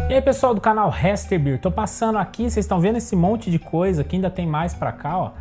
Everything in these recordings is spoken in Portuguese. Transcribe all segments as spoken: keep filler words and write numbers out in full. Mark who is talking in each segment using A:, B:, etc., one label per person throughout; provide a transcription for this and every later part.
A: E aí pessoal do canal Hester Beer, tô passando aqui, vocês estão vendo esse monte de coisa que ainda tem mais pra cá, ó,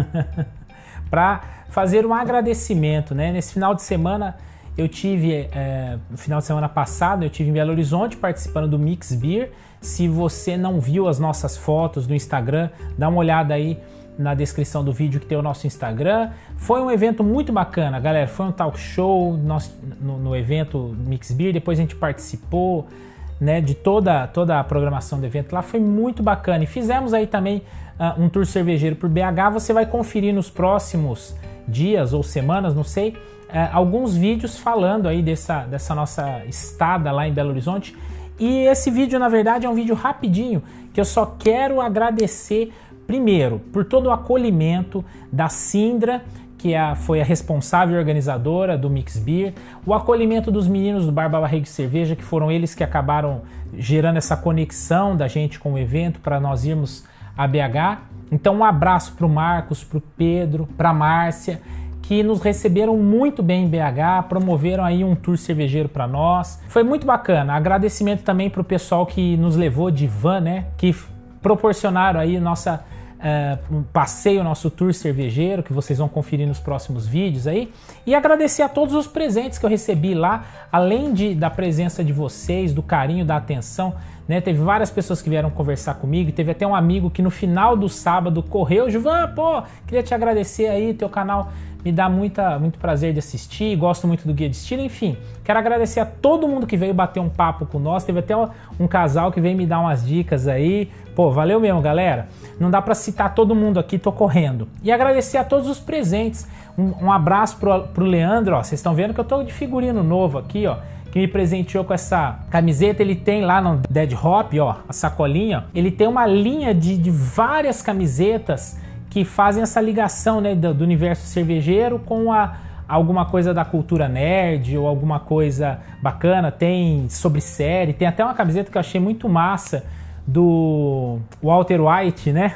A: pra fazer um agradecimento, né? Nesse final de semana eu tive, é, no final de semana passado eu tive em Belo Horizonte participando do Mix Beer. Se você não viu as nossas fotos no Instagram, dá uma olhada aí na descrição do vídeo que tem o nosso Instagram. Foi um evento muito bacana, galera, foi um talk show nós, no, no evento Mix Beer, depois a gente participou, né, de toda, toda a programação do evento lá, foi muito bacana. E fizemos aí também uh, um tour cervejeiro por B H. Você vai conferir nos próximos dias ou semanas, não sei, uh, alguns vídeos falando aí dessa, dessa nossa estada lá em Belo Horizonte. E esse vídeo, na verdade, é um vídeo rapidinho, que eu só quero agradecer, primeiro, por todo o acolhimento da Sindra, que é a, foi a responsável organizadora do Mix Beer, o acolhimento dos meninos do Barba Barriga e Cerveja, que foram eles que acabaram gerando essa conexão da gente com o evento para nós irmos a B H. Então um abraço para o Marcos, para o Pedro, para a Márcia, que nos receberam muito bem em B H, promoveram aí um tour cervejeiro para nós. Foi muito bacana. Agradecimento também para o pessoal que nos levou de van, né, que proporcionaram aí nossa Uh, um passeio, nosso tour cervejeiro, que vocês vão conferir nos próximos vídeos aí. E agradecer a todos os presentes que eu recebi lá, além de, da presença de vocês, do carinho, da atenção, né? Teve várias pessoas que vieram conversar comigo, teve até um amigo que no final do sábado correu: Juvan, pô, queria te agradecer aí, teu canal me dá muita, muito prazer de assistir, gosto muito do Guia de Estilo, enfim. Quero agradecer a todo mundo que veio bater um papo com nós, teve até um casal que veio me dar umas dicas aí. Pô, valeu mesmo, galera. Não dá pra citar todo mundo aqui, tô correndo. E agradecer a todos os presentes. Um, um abraço pro, pro Leandro, ó, vocês estão vendo que eu tô de figurino novo aqui, ó, que me presenteou com essa camiseta. Ele tem lá no Dead Hop, ó, a sacolinha, ele tem uma linha de, de várias camisetas que fazem essa ligação, né, do, do universo cervejeiro com a, alguma coisa da cultura nerd ou alguma coisa bacana. Tem sobre série, tem até uma camiseta que eu achei muito massa do Walter White, né?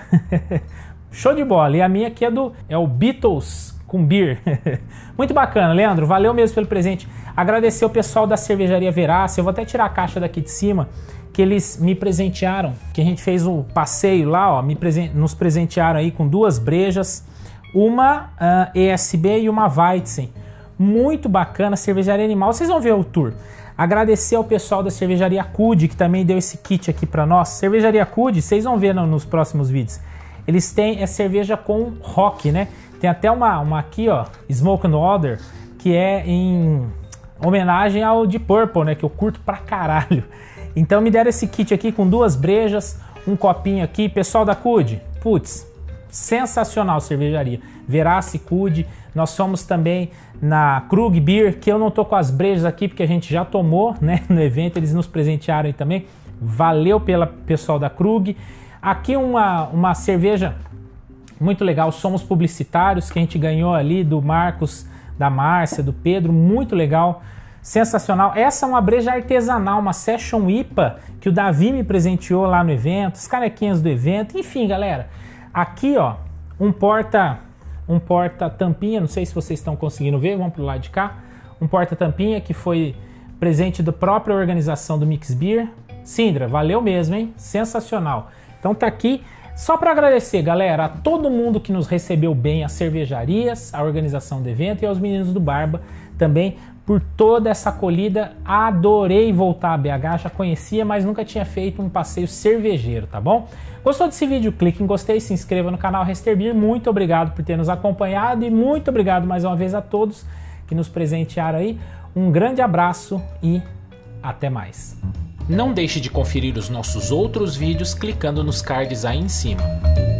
A: Show de bola. E a minha aqui é do é o Beatles com Beer. Muito bacana, Leandro, valeu mesmo pelo presente. Agradecer o pessoal da Cervejaria Verácia. Eu vou até tirar a caixa daqui de cima, que eles me presentearam, que a gente fez o passeio lá, ó, me presen nos presentearam aí com duas brejas, uma uh, E S B e uma Weizen. Muito bacana, Cervejaria Animal. Vocês vão ver o tour. Agradecer ao pessoal da Cervejaria Cude, que também deu esse kit aqui para nós. Cervejaria Cude, vocês vão ver no, nos próximos vídeos. Eles têm é cerveja com rock, né? Tem até uma, uma aqui, ó, Smoke and Water, que é em homenagem ao Deep Purple, né? Que eu curto pra caralho. Então me deram esse kit aqui com duas brejas, um copinho aqui. Pessoal da Cude, putz, sensacional cervejaria. Verácia, Cude. Nós somos também na Krug Beer, que eu não tô com as brejas aqui porque a gente já tomou, né, no evento. Eles nos presentearam aí também. Valeu pela pessoal da Krug. Aqui uma, uma cerveja muito legal, Somos Publicitários, que a gente ganhou ali do Marcos, da Márcia, do Pedro. Muito legal. Sensacional. Essa é uma breja artesanal, uma Session I P A, que o Davi me presenteou lá no evento, as canequinhas do evento. Enfim, galera, aqui, ó, um porta um porta tampinha, não sei se vocês estão conseguindo ver, vamos pro lado de cá. Um porta tampinha que foi presente da própria organização do Mix Beer. Sindra, valeu mesmo, hein? Sensacional. Então tá aqui. Só para agradecer, galera, a todo mundo que nos recebeu bem, as cervejarias, a organização do evento e aos meninos do Barba também, por toda essa acolhida. Adorei voltar a B H, já conhecia, mas nunca tinha feito um passeio cervejeiro, tá bom? Gostou desse vídeo? Clique em gostei, se inscreva no canal Hester Beer. Muito obrigado por ter nos acompanhado e muito obrigado mais uma vez a todos que nos presentearam aí. Um grande abraço e até mais.
B: Não deixe de conferir os nossos outros vídeos clicando nos cards aí em cima.